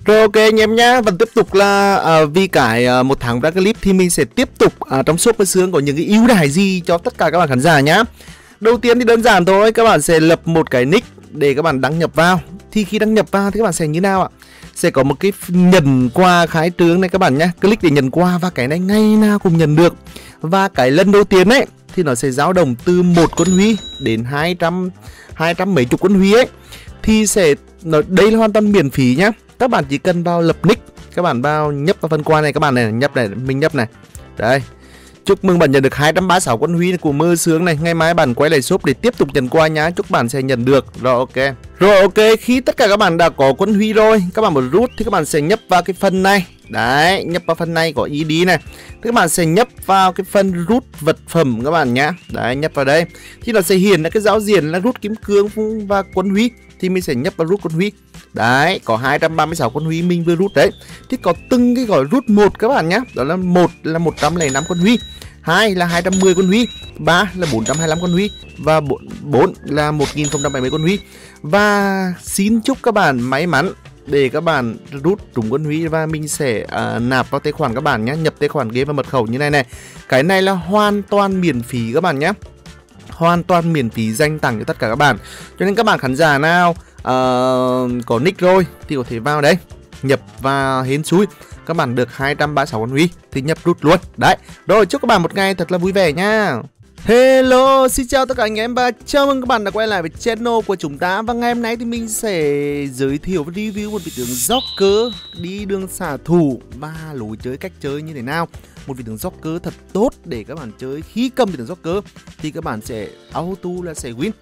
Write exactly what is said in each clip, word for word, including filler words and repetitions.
Rồi ok anh em nhá, vẫn tiếp tục là à, vì cái à, một tháng ra clip thì mình sẽ tiếp tục à, trong shop với Sướng có những cái ưu đãi gì cho tất cả các bạn khán giả nhá. Đầu tiên thì đơn giản thôi, các bạn sẽ lập một cái nick để các bạn đăng nhập vào. Thì khi đăng nhập vào thì các bạn sẽ như nào ạ? Sẽ có một cái nhận quà khái trương này các bạn nhá. Click để nhận quà và cái này ngày nào cũng nhận được. Và cái lần đầu tiên ấy thì nó sẽ dao động từ một con huy đến hai trăm hai trăm mấy chục con huy ấy. Thì sẽ nó đây là hoàn toàn miễn phí nhá. Các bạn chỉ cần vào lập nick, các bạn vào nhấp vào phần quà này, các bạn này nhấp này, mình nhấp này. Đây. Chúc mừng bạn nhận được hai trăm ba mươi sáu con huy của Mơ Sướng này. Ngày mai bạn quay lại shop để tiếp tục nhận quà nhá. Chúc bạn sẽ nhận được. Rồi ok. Rồi ok, khi tất cả các bạn đã có quân huy rồi, các bạn muốn rút thì các bạn sẽ nhấp vào cái phần này. Đấy, nhấp vào phần này có i đê này. Thì các bạn sẽ nhấp vào cái phần rút vật phẩm các bạn nhá. Đấy, nhấp vào đây. Thì nó sẽ hiện là cái giao diện là rút kim cương và quân huy. Thì mình sẽ nhấp vào rút con huy. Đấy, có hai trăm ba mươi sáu con huy mình vừa rút đấy. Thì có từng cái gói rút một các bạn nhá. Đó là một là một trăm lẻ năm con huy, hai là hai trăm mười con huy, ba là bốn trăm hai mươi lăm con huy và bốn là một nghìn không trăm bảy mươi con huy. Và xin chúc các bạn may mắn để các bạn rút trúng con huy và mình sẽ uh, nạp vào tài khoản các bạn nhé, nhập tài khoản game và mật khẩu như này này. Cái này là hoàn toàn miễn phí các bạn nhé. Hoàn toàn miễn phí dành tặng cho tất cả các bạn. Cho nên các bạn khán giả nào uh, có nick rồi thì có thể vào đấy, nhập và hên xui các bạn được hai trăm ba mươi sáu con huy thì nhập rút luôn. Đấy. Rồi chúc các bạn một ngày thật là vui vẻ nha. Hello, xin chào tất cả anh em và chào mừng các bạn đã quay lại với channel của chúng ta. Và ngày hôm nay thì mình sẽ giới thiệu và review một vị tướng Joker đi đường xạ thủ và lối chơi, cách chơi như thế nào. Một vị tướng Joker thật tốt để các bạn chơi. Khi cầm vị tướng Joker thì các bạn sẽ auto là sẽ win.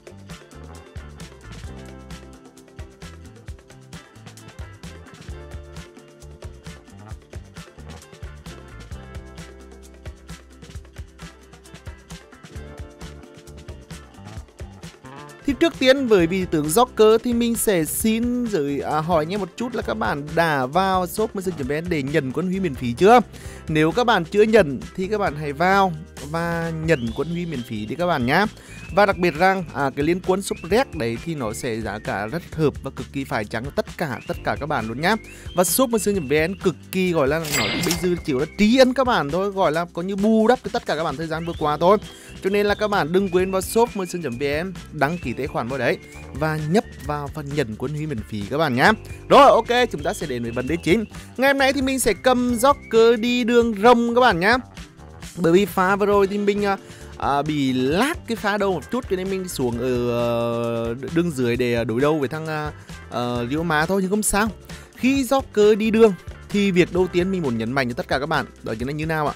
Thì trước tiên với vị tướng Joker thì mình sẽ xin giới à, hỏi nhé một chút là các bạn đã vào shop Mơ Sướng.vn để nhận quân huy miễn phí chưa? Nếu các bạn chưa nhận thì các bạn hãy vào và nhận quân huy miễn phí đi các bạn nhé. Và đặc biệt rằng à, cái liên quân shop rec đấy thì nó sẽ giá cả rất hợp và cực kỳ phải chăng cho tất cả tất cả các bạn luôn nhá. Và shop Mơ Sướng.vn cực kỳ gọi là nó bây giờ chỉ là trí ân các bạn thôi, gọi là có như bù đắp cho tất cả các bạn thời gian vừa qua thôi. Cho nên là các bạn đừng quên vào shop Mơ Sướng.vn đăng ký tài khoản vào đấy và nhấp vào phần nhận quân huy miễn phí các bạn nhá. Rồi ok, chúng ta sẽ đến với vấn đề chính. Ngày hôm nay thì mình sẽ cầm Joker đi đường rồng các bạn nhá. Bởi vì pha vừa rồi thì mình à, bị lag cái pha đầu một chút cho nên mình xuống ở uh, đường dưới để đối đầu với thằng uh, uh, Ryoma thôi, nhưng không sao. Khi Joker đi đường thì việc đầu tiên mình muốn nhấn mạnh cho tất cả các bạn đó chính là như nào ạ?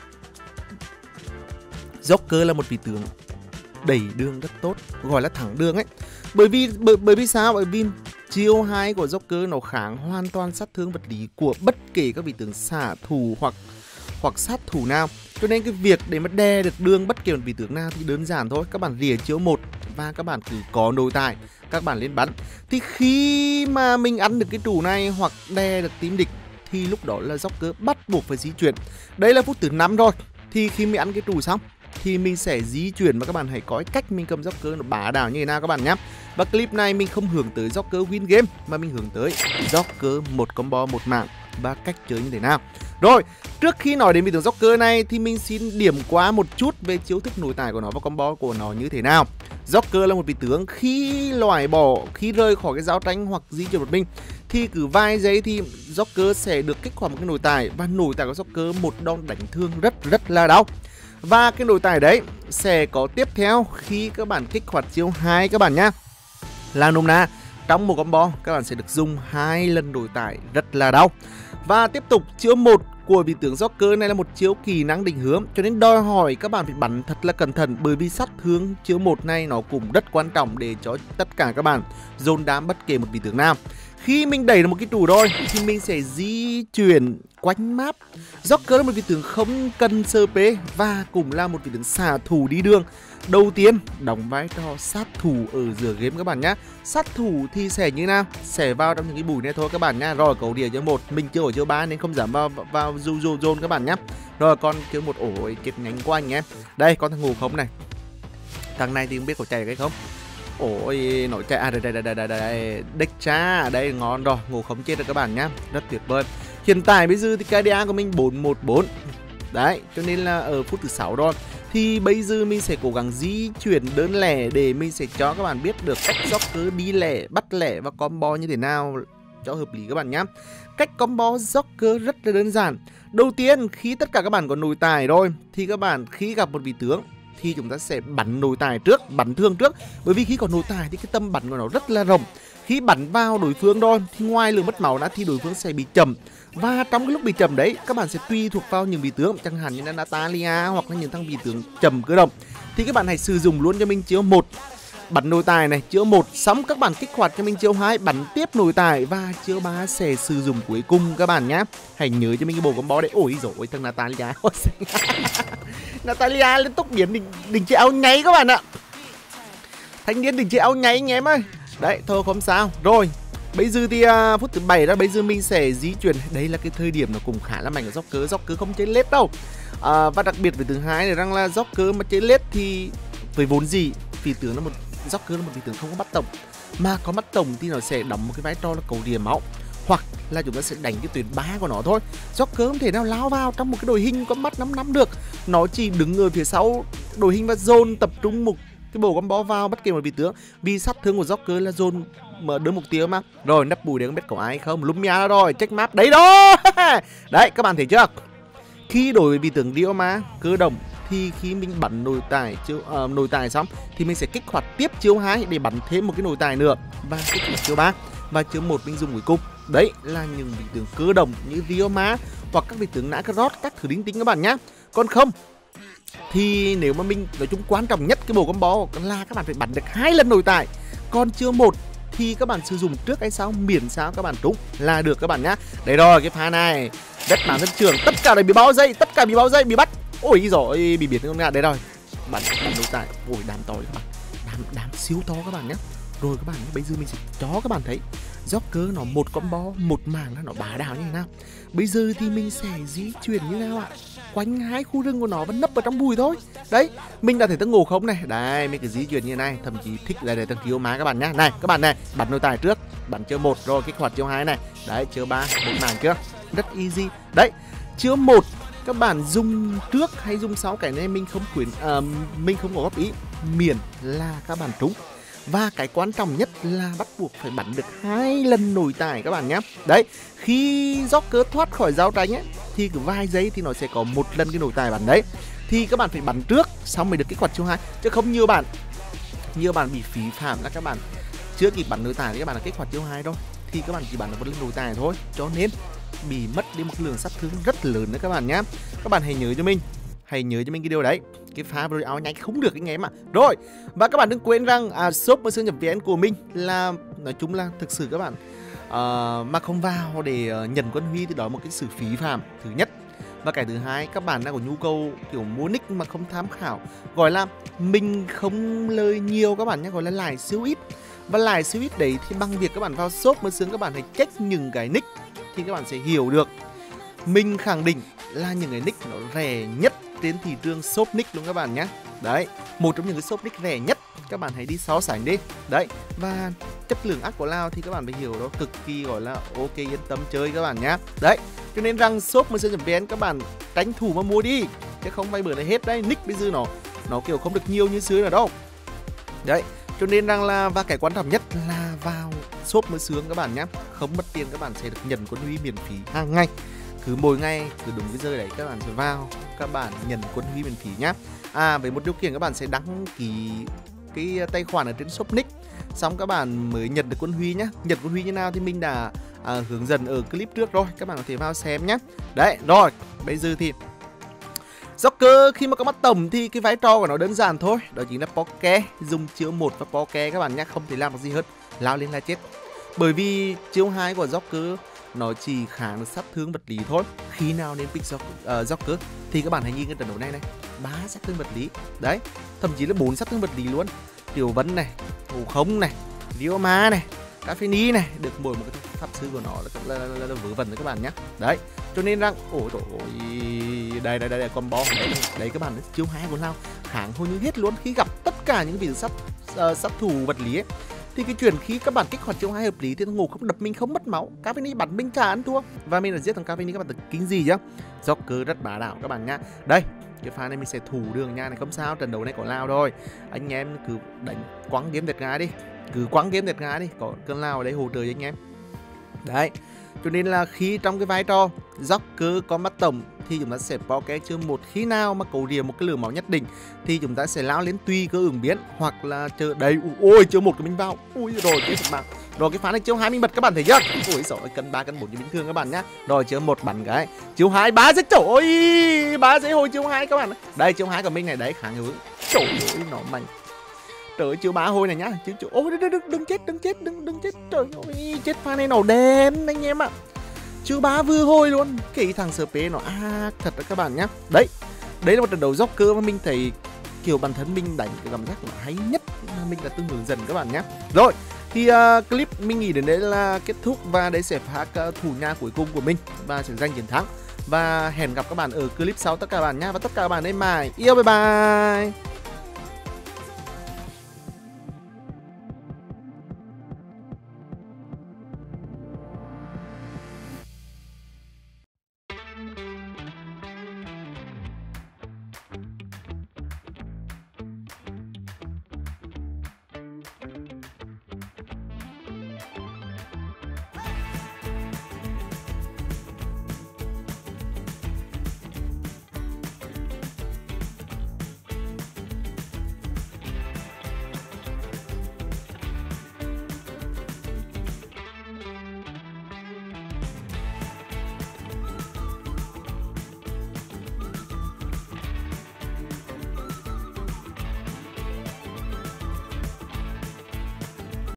Joker là một vị tướng đẩy đường rất tốt, gọi là thẳng đường ấy. Bởi vì bởi, bởi vì sao? Bởi vì chiêu hai của Joker nó kháng hoàn toàn sát thương vật lý của bất kể các vị tướng xạ thủ hoặc hoặc sát thủ nào. Cho nên cái việc để mà đè được đường bất kỳ một vị tướng nào thì đơn giản thôi. Các bạn rỉa chiếu một và các bạn cứ có nội tại, các bạn lên bắn. Thì khi mà mình ăn được cái trụ này hoặc đè được team địch thì lúc đó là Joker bắt buộc phải di chuyển. Đây là phút thứ năm rồi. Thì khi mình ăn cái trụ xong thì mình sẽ di chuyển và các bạn hãy có cách mình cầm Joker nó bá đạo như thế nào các bạn nhé. Và clip này mình không hướng tới Joker win game mà mình hướng tới Joker một combo một mạng và cách chơi như thế nào. Rồi, trước khi nói đến vị tướng Joker này thì mình xin điểm qua một chút về chiêu thức nội tại của nó và combo của nó như thế nào. Joker là một vị tướng khi loại bỏ, khi rơi khỏi cái giao tranh hoặc di chuyển một mình thì cứ vài giây thì Joker sẽ được kích hoạt một cái nội tại, và nội tại của Joker một đòn đánh thương rất rất là đau. Và cái nội tại đấy sẽ có tiếp theo khi các bạn kích hoạt chiêu hai các bạn nhá. Là nôm na trong một combo các bạn sẽ được dùng hai lần nội tại rất là đau. Và tiếp tục chiêu một của vị tướng Joker này là một chiêu kỹ năng định hướng, cho nên đòi hỏi các bạn phải bắn thật là cẩn thận, bởi vì sát thương chiêu một này nó cũng rất quan trọng để cho tất cả các bạn dồn đám bất kể một vị tướng nào. Khi mình đẩy được một cái trụ rồi thì mình sẽ di chuyển quanh map. Joker là một vị tướng không cần xê pê và cũng là một vị tướng xạ thủ đi đường. Đầu tiên đóng vai trò sát thủ ở giữa game các bạn nhé. Sát thủ thì sẽ như nào? Sẽ vào trong những cái bụi này thôi các bạn nhá. Rồi cầu địa cho một, mình chưa ở chiêu ba nên không dám vào vào du du zone các bạn nhé. Rồi con kêu một ổ kết nhánh của anh em. Đây con thằng ngủ không này. Thằng này thì không biết có chạy hay không. Ôi nổi chạy. À đây đây đây đây đây, đây. Đếch cha. Đây ngon rồi. Ngủ không chết được các bạn nhá. Rất tuyệt vời. Hiện tại bây giờ thì ca đê a của mình bốn một bốn. Đấy, cho nên là ở phút thứ sáu rồi. Thì bây giờ mình sẽ cố gắng di chuyển đơn lẻ để mình sẽ cho các bạn biết được cách Joker đi lẻ, bắt lẻ và combo như thế nào cho hợp lý các bạn nhé. Cách combo Joker rất là đơn giản. Đầu tiên, khi tất cả các bạn có nội tài rồi thì các bạn khi gặp một vị tướng thì chúng ta sẽ bắn nội tài trước, bắn thương trước. Bởi vì khi có nội tài thì cái tâm bắn của nó rất là rộng. Khi bắn vào đối phương rồi thì ngoài lượng mất máu ra thì đối phương sẽ bị chậm. Và trong cái lúc bị chậm đấy, các bạn sẽ tùy thuộc vào những vị tướng, chẳng hạn như là Natalia hoặc là những thằng vị tướng chậm cơ động, thì các bạn hãy sử dụng luôn cho mình chiêu một bắn nội tài này, chiêu một xong các bạn kích hoạt cho mình chiêu hai bắn tiếp nội tài, và chiêu ba sẽ sử dụng cuối cùng các bạn nhé. Hãy nhớ cho mình cái bộ combo đấy. Ôi dồi thằng Natalia Natalia liên tục biến đỉnh, đỉnh chế áo nháy các bạn ạ. Thanh niên đỉnh chế áo nháy anh em ơi. Đấy thôi không sao. Rồi bây giờ thì uh, phút thứ bảy đó, bây giờ mình sẽ di chuyển. Đây là cái thời điểm nó cũng khá là mạnh của Joker. Joker không chơi lết đâu. À, và đặc biệt với thứ hai là rằng là Joker mà chơi lết thì với vốn gì vị tướng là một Joker là một vị tướng không có bắt tổng, mà có bắt tổng thì nó sẽ đóng một cái vai trò là cầu điểm máu, hoặc là chúng ta sẽ đánh cái tuyến ba của nó thôi. Joker không thể nào lao vào trong một cái đội hình có mắt năm năm được. Nó chỉ đứng ở phía sau đội hình và dồn tập trung một cái bộ combo vào bất kỳ một vị tướng, vì sát thương của Joker là dồn mở đỡ mục tiêu mà. Rồi nắp bùi đấy không biết có ai không. Lumia rồi, check map đấy đó. Đấy các bạn thấy chưa, khi đổi với vị tướng Dioma cơ động thì khi mình bắn nội tài chiêu uh, nội tài xong thì mình sẽ kích hoạt tiếp chiêu hai để bắn thêm một cái nội tài nữa, và kích hoạt chiêu ba và chiêu một mình dùng cuối cùng. Đấy là những vị tướng cơ động như Dioma hoặc các vị tướng Nakaroth, các thứ linh tinh các bạn nhá. Còn không thì nếu mà mình nói chung quan trọng nhất cái bộ combo là các bạn phải bắn được hai lần nội tài. Còn chiêu một thì các bạn sử dụng trước hay sao miễn sao các bạn trúng là được các bạn nhá. Đấy rồi, cái pha này đất bản sân trường tất cả đều bị bao dây, tất cả bị bao dây, bị bắt. Ôi giỏi, bị biệt con gà. Đấy rồi, bắn bắn nội tài. Ôi đám to các bạn, đám đám siêu to các bạn nhé. Rồi các bạn, bây giờ mình sẽ cho các bạn thấy Joker nó một combo một mảng là nó bá đạo như thế nào. Bây giờ thì mình sẽ di chuyển như nào ạ? Quanh hai khu rừng của nó vẫn nấp ở trong bụi thôi. Đấy, mình đã thấy tầng ngủ không này. Đây, mình cứ di chuyển như này, thậm chí thích là để tầng cứu má các bạn nhá. Này, các bạn này, bắn nội tài trước, bắn chiêu một rồi kích hoạt chiêu hai này. Đấy, chiêu ba, một mảng chưa? Rất easy. Đấy, chiêu một các bạn dùng trước hay dùng sau cái này mình không khuyến uh, mình không có góp ý, miễn là các bạn trúng. Và cái quan trọng nhất là bắt buộc phải bắn được hai lần nội tài các bạn nhé. Đấy, khi Joker thoát khỏi giao tranh ấy thì cứ vài giây thì nó sẽ có một lần cái nội tài bắn đấy. Thì các bạn phải bắn trước xong mới được kích hoạt chiêu hai, chứ không nhiều bạn nhiều bạn bị phí phạm là các bạn chưa kịp bắn nội tài thì các bạn là kích hoạt chiêu hai thôi, thì các bạn chỉ bắn được một lần nội tài thôi, cho nên bị mất đi một lượng sát thương rất lớn đấy các bạn nhé. Các bạn hãy nhớ cho mình Hãy nhớ cho mình cái điều đấy. Cái pha rồi áo nhanh không được anh em ạ. Rồi, và các bạn đừng quên rằng à, shop mua sương nhập vê en của mình là nói chung là thực sự các bạn uh, mà không vào để uh, nhận quân huy thì đó là một cái sự phí phạm thứ nhất. Và cái thứ hai, các bạn đang có nhu cầu kiểu mua nick mà không tham khảo, gọi là mình không lời nhiều các bạn nhé, gọi là lãi siêu ít. Và lãi siêu ít đấy thì bằng việc các bạn vào shop mua sương, các bạn hãy check những cái nick thì các bạn sẽ hiểu được. Mình khẳng định là những cái nick nó rẻ nhất trên thị trường shop nick luôn các bạn nhé. Đấy, một trong những cái shop nick rẻ nhất, các bạn hãy đi so sánh đi. Đấy, và chất lượng ác của Lao thì các bạn phải hiểu đó cực kỳ gọi là ok, yên tâm chơi các bạn nhé. Đấy, cho nên rằng shop mua sương chấm vn các bạn tranh thủ mà mua đi, chứ không phải bữa này hết đấy. Nick bây giờ nó nó kiểu không được nhiều như xưa nữa đâu. Đấy, cho nên rằng là và cái quan trọng nhất là vào shop mới sướng các bạn nhé. Không mất tiền, các bạn sẽ được nhận quân huy miễn phí hàng ngày. Cứ mỗi ngày, cứ đúng cái giờ đấy các bạn sẽ vào, các bạn nhận quân huy miễn phí nhá. À, với một điều kiện các bạn sẽ đăng ký cái tài khoản ở trên shop nick, xong các bạn mới nhận được quân huy nhá. Nhận quân huy như nào thì mình đã à, hướng dẫn ở clip trước rồi, các bạn có thể vào xem nhé. Đấy, rồi, bây giờ thì Joker khi mà có mắt tổng thì cái vai trò của nó đơn giản thôi, đó chính là poke, dùng chiêu một và poke các bạn nhé, không thể làm được gì hơn, lao lên là chết. Bởi vì chiêu hai của Joker nó chỉ kháng được sát thương vật lý thôi. Khi nào nên pick Joker, uh, Joker thì các bạn hãy nhìn cái trận đấu này này, ba sát thương vật lý, đấy, thậm chí là bốn sát thương vật lý luôn. Tiểu Vân này, Ngũ Không này, Dioma này, Caffeine này, được mỗi một cái pháp sư của nó là, là, là, là, là vớ vẩn đấy các bạn nhé. Đấy, cho nên rằng ôi trời ơi, đây đây đây là combo đấy, đấy các bạn, chiêu hai của Lao kháng hầu như hết luôn khi gặp tất cả những vị sát uh, sát thủ vật lý ấy, thì cái chuyển khi các bạn kích hoạt chiêu hai hợp lý thì thằng ngủ không đập mình không mất máu, Cavani bắn mình chả ăn thua. Và mình là giết thằng Cavani các bạn tự kính gì chứ. Joker rất bá đạo các bạn nhá. Đây, cái pha này mình sẽ thủ đường nha này, không sao, trận đấu này có lao thôi. Anh em cứ đánh quăng game đẹp gái đi, cứ quăng game đẹp gái đi, có cơn lao ở đây hỗ trợ cho anh em. Đấy, cho nên là khi trong cái vai trò Joker có mắt tổng thì chúng ta sẽ poke chưa một khi nào mà cầu rìa một cái lượng máu nhất định thì chúng ta sẽ lao lên tùy cơ ứng biến, hoặc là chờ đấy. Ôi chưa một cái mình vào, ui rồi cái bạn rồi cái phá này chiếu hai mình bật các bạn thấy chưa. Ôi sợ cân ba cân bốn như bình thường các bạn nhá. Rồi chiếu một bắn cái chiếu hai ba giây, trời ơi ba giây hồi chiếu hai các bạn. Đây chiếu hai của mình này đấy, kháng hướng, trời ơi nó mạnh. Trời ơi chiếu ba hồi này nhá, chiếu chiếu ôi đừng, đừng, đừng chết đừng chết đừng đừng chết, trời ơi chết pha này nó đen anh em ạ. Chiếu ba vừa hồi luôn, cái thằng sờ pê nó à thật đó các bạn nhá. Đấy, đấy là một trận đấu Joker mà mình thấy kiểu bản thân mình đánh cái cảm giác là hay nhất mà mình đã từng hướng dần các bạn nhé. Rồi thì uh, clip mình nghĩ đến đấy là kết thúc, và đấy sẽ phát uh, thủ nhà cuối cùng của mình và sẽ giành chiến thắng. Và hẹn gặp các bạn ở clip sau tất cả các bạn nhé. Và tất cả các bạn ấy mãi yêu, bye bye.